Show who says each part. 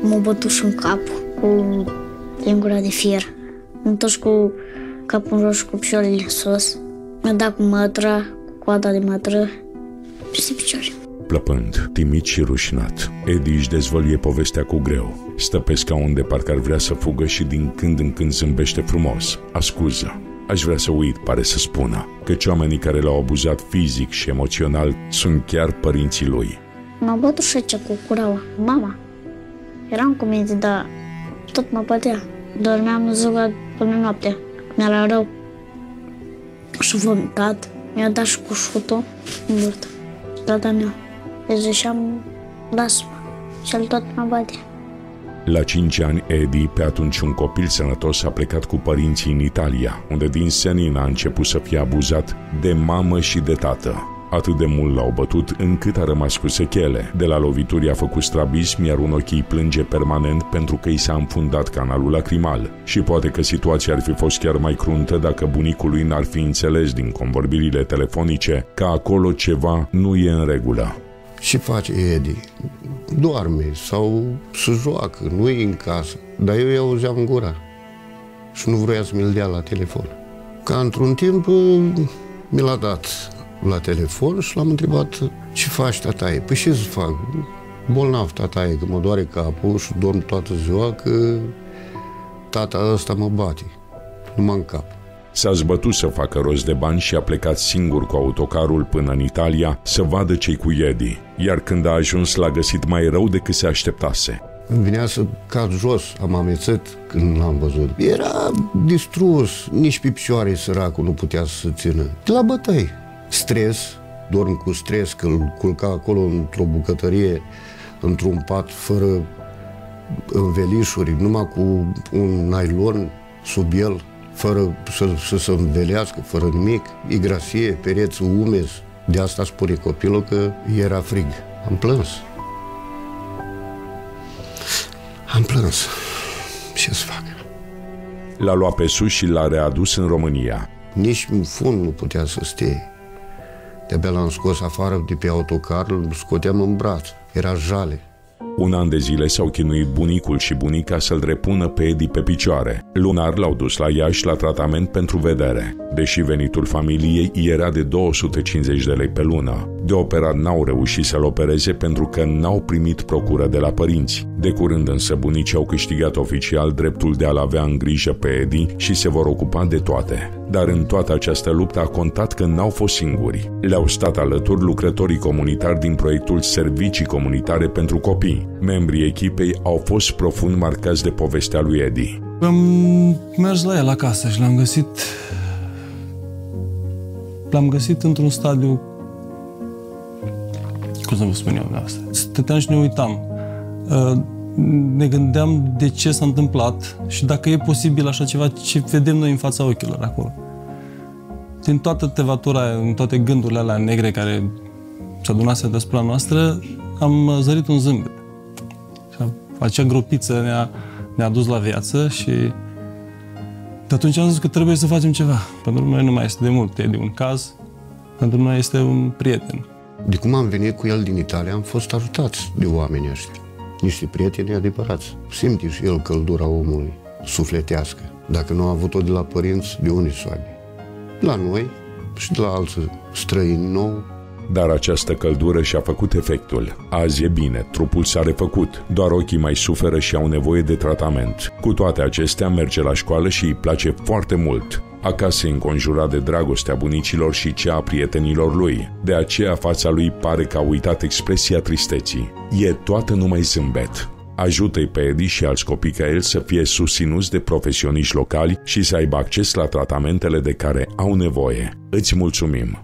Speaker 1: M-a bătut și în cap cu lingura de fier. M-a întors cu capul în jos și cu picioarele sus. Mi-a dat cu mătra, cu coada de mătră, peste picioare.
Speaker 2: Plăpând, timid și rușinat, Edi își dezvăluie povestea cu greu. Stă pe scaun de parcă ar vrea să fugă și din când în când zâmbește frumos. Ascuză. Aș vrea să uit, pare să spună, căci oamenii care l-au abuzat fizic și emoțional sunt chiar părinții lui.
Speaker 1: M-a bătut și aici cu cureaua, mama. Eram cu minte, dar tot mă bătea. Dormeam ziua până noaptea. Mi-era rău. Și vomitat. Mi-a dat și cu șutul în burtă. Tata mea. Deci ieșeam lasă și el tot mă bătea.
Speaker 2: La 5 ani, Edi, pe atunci un copil sănătos, a plecat cu părinții în Italia, unde din senin a început să fie abuzat de mamă și de tată. Atât de mult l-au bătut încât a rămas cu sechele. De la lovituri a făcut strabism, iar un ochi îi plânge permanent pentru că i s-a înfundat canalul lacrimal. Și poate că situația ar fi fost chiar mai cruntă dacă bunicul lui n-ar fi înțeles din convorbirile telefonice că acolo ceva nu e în regulă.
Speaker 3: Ce face Edi? Doarme sau se joacă, nu e în casă. Dar eu i-auzeam auzeam gura și nu vroia să mi-l dea la telefon. Ca într-un timp mi l-a dat la telefon și l-am întrebat: ce faci, tataie? Păi ce să fac? Bolnav, tataie, că mă doare capul și dorm toată ziua, că tata ăsta mă bate, numai în cap.
Speaker 2: S-a zbătut să facă rost de bani și a plecat singur cu autocarul până în Italia să vadă ce-i cu Edi, iar când a ajuns l-a găsit mai rău decât se așteptase.
Speaker 3: Îmi venea să cad jos, am amețit când l-am văzut. Era distrus, nici pe picioare săracul nu putea să se țină. De la bătăi. Stres, dorm cu stres, că îl culca acolo într-o bucătărie, într-un pat fără învelișuri, numai cu un nylon sub el, fără să se învelească, fără nimic, igrasie, pereți umezi. De asta spune copilul că era frig. Am plâns. Am plâns. Ce să fac?
Speaker 2: L-a luat pe sus și l-a readus în România.
Speaker 3: Nici în fund nu putea să stea. De-abia l-am scos afară de pe autocar, îl scoteam în braț. Era jale.
Speaker 2: Un an de zile s-au chinuit bunicul și bunica să-l repună pe Edi pe picioare. Lunar l-au dus la Iași la tratament pentru vedere. Deși venitul familiei era de 250 de lei pe lună. De operat n-au reușit să-l opereze pentru că n-au primit procură de la părinți. De curând însă bunicii au câștigat oficial dreptul de a-l avea în grijă pe Edi și se vor ocupa de toate. Dar în toată această luptă a contat că n-au fost singuri. Le-au stat alături lucrătorii comunitari din proiectul Servicii Comunitare pentru Copii. Membrii echipei au fost profund marcați de povestea lui Edi.
Speaker 4: Am mers la el acasă și l-am găsit într-un stadiu, cum să vă spun eu de asta. Stăteam și ne uitam. Ne gândeam de ce s-a întâmplat și dacă e posibil așa ceva, ce vedem noi în fața ochilor acolo. Din toată tevatura, în toate gândurile alea negre care se adunase deasupra noastră, am zărit un zâmbet. Și acea gropiță ne-a dus la viață și de atunci am zis că trebuie să facem ceva. Pentru noi nu mai este de mult, e de un caz, pentru noi este un prieten.
Speaker 3: De cum am venit cu el din Italia, am fost ajutați de oamenii ăștia. Niște prieteni adevărați. Simte și el căldura omului sufletească. Dacă nu a avut-o de la părinți, de unde să o aibă? La noi și de la alții străini nou.
Speaker 2: Dar această căldură și-a făcut efectul. Azi e bine, trupul s-a refăcut, doar ochii mai suferă și au nevoie de tratament. Cu toate acestea, merge la școală și îi place foarte mult. Acasă e înconjurat de dragostea bunicilor și cea a prietenilor lui. De aceea fața lui pare că a uitat expresia tristeții. E toată numai zâmbet. Ajută-i pe Edi și alți copii ca el să fie susținuți de profesioniști locali și să aibă acces la tratamentele de care au nevoie. Îți mulțumim!